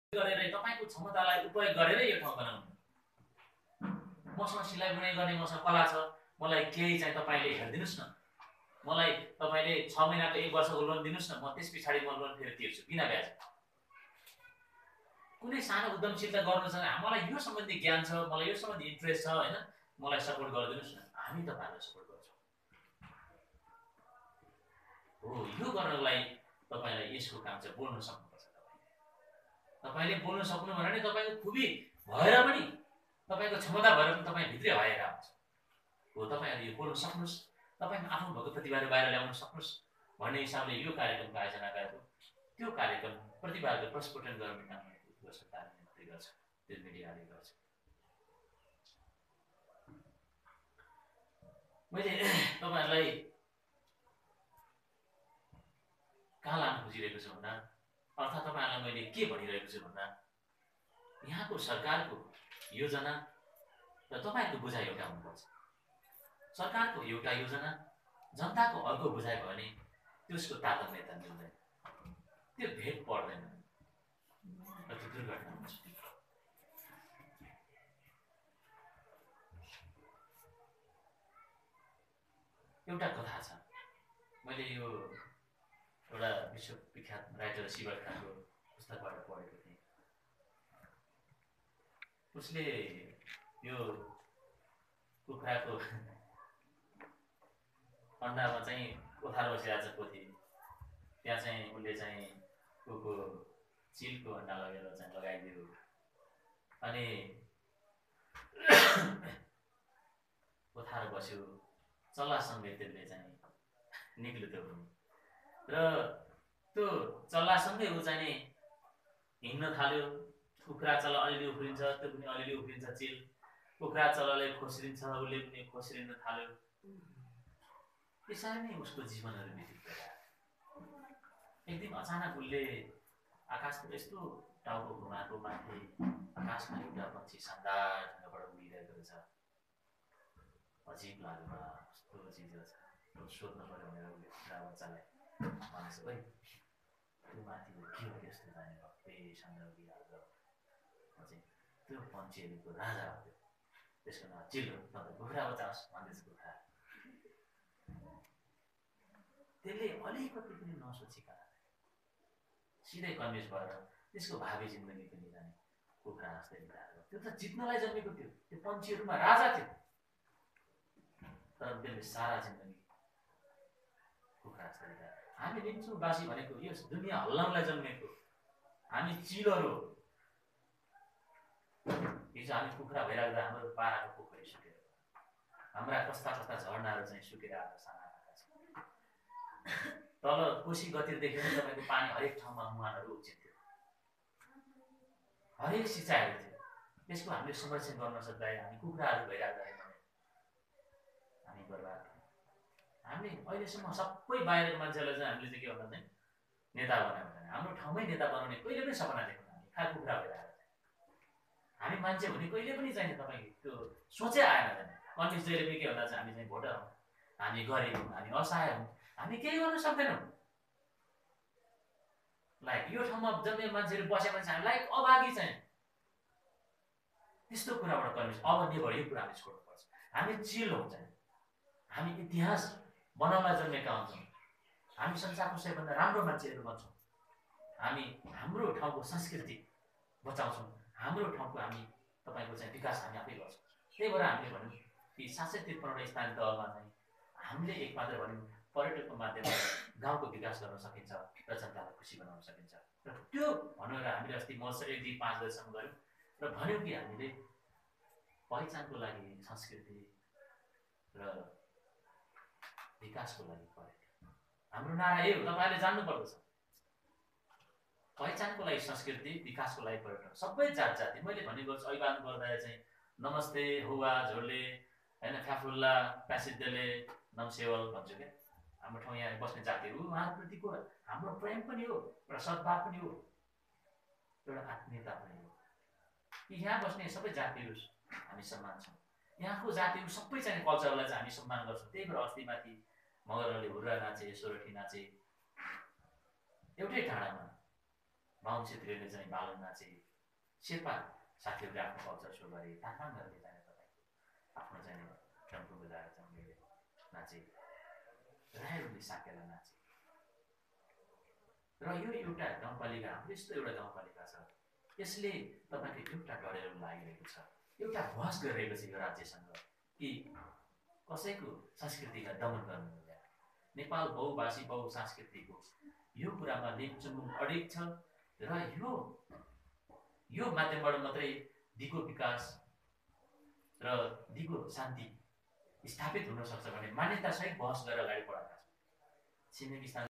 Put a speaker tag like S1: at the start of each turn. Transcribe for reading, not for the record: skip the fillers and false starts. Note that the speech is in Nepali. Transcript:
S1: गरेर तपाईको क्षमतालाई उपयोग गरेर यो ठाउँ बनाउनु। मसँग सिलाइ बुनाइ गर्ने मसँग कला छ, मलाई केही चाहिँ तपाईले हेरिदिनुस् न, मलाई तपाईले 6 महिनाको 1 वर्षको लोन दिनुस् न, म त्यसपछि म लोन फेरि तिर्छु बिना ब्याज। कुनै सानो उद्यमशीलता गर्नु छ, मलाई यो सम्बन्धी ज्ञान छ, मलाई यो सम्बन्धी इन्ट्रेस्ट छ हैन, मलाई सपोर्ट गरिदिनुस् न, हामी तपाईलाई सपोर्ट गर्छौं। हो यो गर्नलाई तपाईलाई यसको काम चाहिँ बोल्न सक्नुपर्छ। तपाईले बोल्न सक्नु भने तपाईको खुबी भएर पनि तपाईको क्षमता भएर पनि तपाई भित्रै हराएर आउँछ। हो तपाईहरु यो बोल्न सक्नुस्, तपाईमा आफ्नो भएको प्रतिभाहरू बाहिर ल्याउन सक्नुस् भन्ने हिसाबले यो कार्यक्रमको आयोजना गरेको। त्यो कार्यक्रम प्रतिभाको प्रस्फुटन गर्ने काम यो सरकारले मात्रै गर्छ, त्यो मिडियाले गर्छ। मैले तपाईहरुलाई कहाँ लान खोजिरहेको छु भन्दा, अर्थात् तपाईहरुलाई मैले के भनिरहेको छु भन्दा, यहाँको सरकारको योजना र तपाईको बुझाइ एउटा हुनुपर्छ। सरकारको एउटा योजना जनताको अर्को बुझाइ भयो भने त्यसको तारतम्यता मिल्दैन, त्यो भेट पर्दैन र त्यो दुर्घटना हुन्छ। एउटा कथा छ, मैले यो एउटा विश्वविख्यात राइटर शिवर खानको पुस्तकबाट पढेको थिएँ। उसले यो कुखुराको अन्डामा चाहिँ ओथार बसिरहेको छ पोथी, त्यहाँ चाहिँ उसले चाहिँ कुको चिलको अन्डा लगेर चाहिँ लगाइदियो अनि ओथार बस्यो, चल्लासँगै त्यसले चाहिँ निक्ल्यो त्यो र त्यो चल्लासँगै ऊ चाहिँ हिँड्न थाल्यो। कुखुरा चल्ला अलिअलि उफ्रिन्छ, त्यो पनि अलिअलि उफ्रिन्छ चिल, कुखुरा चल्लाले खोस्रिन्छ, उसले पनि खोस्रिन थाल्यो। त्यसरी नै उसको जीवनहरू बितित गयो। एक दिन अचानक उसले आकाशतिर यस्तो टाउको घुमाएको माथि आकाशमा एउटा पक्षी शानदार ढङ्गबाट उडिरहेको रहेछ। अजिब लाग्यो, कस्तो चिज रहेछ, सोध्नु पर्यो भनेर उसले कुखुरा बच्चालाई भनेछ, ओइ त्यो माथि के हो यस्तो जाने भक्तैसँग उडिहाल्छ, त्यो पन्छीहरूको राजा हो, त्यसको नाम चिल हो, तपाईँ कुखुरा बचाओस् भन्दैछ कुखुरा। त्यसले अलिकति पनि नसोचिकन सिधै कन्भिन्स भएर त्यसको भावी जिन्दगी पनि जाने कुखुरा जस्तै बिताएको। त्यो त जित्नलाई जन्मेको थियो, त्यो पन्छीहरूमा राजा थियो, तर त्यसले सारा जिन्दगी कुखुरा जस्तै बिताएको। हामी लिन्छौँ बासी भनेको यो दुनियाँ हल्लाउनलाई जन्मेको, हामी चिलहरू। हिजो हामी कुखुरा भइराख्दा हाम्रो पाराको पोखरी सुकेर, हाम्रा कस्ता कस्ता झरनाहरू चाहिँ सुकेर आएको साना तल कोशी गतिरदेखि नै तपाईँको पानी हरेक ठाउँमा मुहानहरू उब्जिन्थ्यो, हरेक सिँचाइहरू थियो। त्यसको हामीले संरक्षण गर्न सक्दा हामी कुखुराहरू भइराख्दाखेरि हामी बर्बाद थियौँ। हामीले अहिलेसम्म सबै बाहिरको मान्छेहरूलाई चाहिँ हामीले चाहिँ के भन्दा चाहिँ नेता बनायो भने हाम्रो ठाउँमै नेता बनाउने कहिले पनि सपना देख्दैन। हामी खा कुखुरा भइरहेको हामी मान्छे हुने कहिले पनि चाहिने तपाईँको त्यो सोचै आएन। चाहिँ कन्भिन्स जहिले पनि के भन्दा चाहिँ हामी चाहिँ भोटर हौँ, हामी गरिब हौँ, हामी असहाय हौँ, हामी केही गर्न सक्दैनौँ। लाइक यो ठाउँमा जन्मेको मान्छेहरू बस्यो भने चाहिँ हामीलाई अभागी चाहिँ त्यस्तो कुराबाट कन्भिन्स अब नेभर यो कुरा हामी छोड्नुपर्छ। हामी चिल हौँ चाहिँ, हामी इतिहास बनाउन जन्मेका हुन्छौँ, हामी संसारको सबैभन्दा राम्रो मान्छेहरू बन्छौँ, हामी हाम्रो ठाउँको संस्कृति बचाउँछौँ, हाम्रो ठाउँको हामी तपाईँको चाहिँ विकास हामी आफै गर्छौँ। त्यही भएर हामीले भन्यौँ कि 753 स्थानीय तहमा चाहिँ हामीले एक मात्र भन्यौँ पर्यटकको माध्यमबाट गाउँको विकास गर्न सकिन्छ र जनतालाई खुसी बनाउन सकिन्छ। र त्यो भनेर हामीले अस्ति महोत्सव 1 दिन 5 गतेसम्म गऱ्यौँ र भन्यौँ कि हामीले पहिचानको लागि संस्कृति र विकासको लागि पर्यटन, हाम्रो नारा यही हो, तपाईँले जान्नुपर्दछ। पहिचानको लागि संस्कृति, विकासको लागि पर्यटन, सबै जात जाति। मैले भन्ने गर्छु अभिवादन गर्दा चाहिँ नमस्ते, हुवा, झोले, होइन, फ्याफुल्ला, प्यासिद्धले, नमसेवल भन्छु क्या। हाम्रो ठाउँ यहाँ बस्ने जातिहरू उहाँहरूप्रतिको हाम्रो प्रेम पनि हो, एउटा सद्भाव पनि हो, एउटा आत्मीयता पनि हो। यहाँ बस्ने सबै जातिहरू हामी सम्मान छौँ। यहाँको जातिहरू सबै चाहिँ कल्चरलाई चाहिँ हामी सम्मान गर्छौँ। त्यही भएर अस्ति माथि मगरले हुर्रा नाचे, सोरठी नाचे, एउटै डाँडामा बाहुन छेत्रीहरूले चाहिँ बालन नाचे, शेर्पा साथीहरूले आफ्नो कल्चर सो गरे, तामाङहरूले चाहिँ तपाईँको आफ्नो चाहिँ डम्फु बजाएर चाहिँ नाचे, राईहरूले साकेला नाचे। र यो एउटा गाउँपालिका, हाम्रो यस्तो एउटा गाउँपालिका छ, यसले तपाईँको एउटा डढेलो लागिरहेको छ, एउटा बहस गरिरहेको छ यो राज्यसँग कि कसैको संस्कृतिलाई दमन गर्नु हुँदैन। नेपाल बहुभाषी बहुसांस्कृतिक हो, यो कुरामा लेम्चुमुङ अडिग छ र यो माध्यमबाट मात्रै दिगो विकास र दिगो शान्ति स्थापित हुन सक्छ भन्ने मान्यतासहित बहस गरेर अगाडि बढाएका छौँ। छिमेकी